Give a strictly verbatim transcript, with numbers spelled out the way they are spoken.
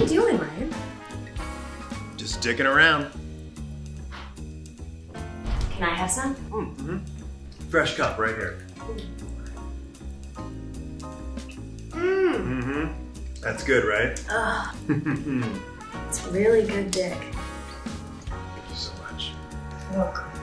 you doing, Ryan? Just dicking around. Can I have some? Mm-hmm. Fresh cup right here. Mmm. Mm-hmm. That's good, right? Ugh. It's really good dick. Thank you so much. Welcome.